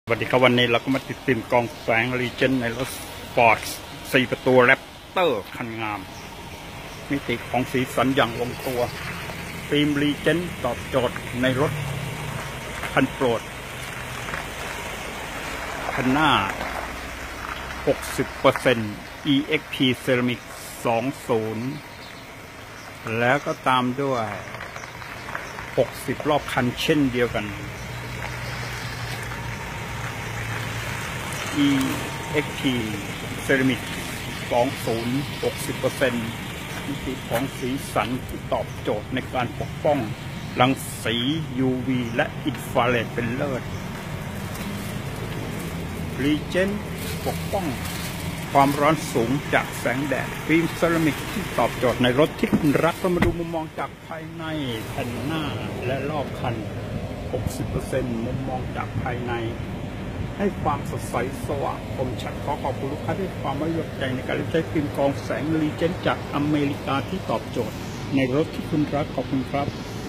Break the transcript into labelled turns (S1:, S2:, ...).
S1: สวัสดีครับวันนี้เราก็มาติดฟิล์มกองแสงรีเจนในรถสปอร์ต4ประตูแรปเตอร์คันงามมิติของสีสันอย่างลงตัวฟิล์มรีเจนตอบโจทย์ในรถคันโปรดคันหน้า 60% EXP Ceramic 20แล้วก็ตามด้วย60รอบคันเช่นเดียวกันEXP Ceramic 20 60% มิติของสีสันที่ตอบโจทย์ในการปกป้องรังสี UV และอินฟราเรดเป็นเลิศ Regent ปกป้องความร้อนสูงจากแสงแดดฟิล์มเซรามิกที่ตอบโจทย์ในรถที่คุณรักเรามาดูมุมมองจากภายในแผ่นหน้าและรอบคัน 60% มุมมองจากภายในให้ความสดใสสว่างคมชัดขอขอบคุณลูกค้าที่ความไว้วางใจในการใช้ฟิล์มกรองแสงรีเจนจากอเมริกาที่ตอบโจทย์ในรถที่คุณรักขอบคุณครับ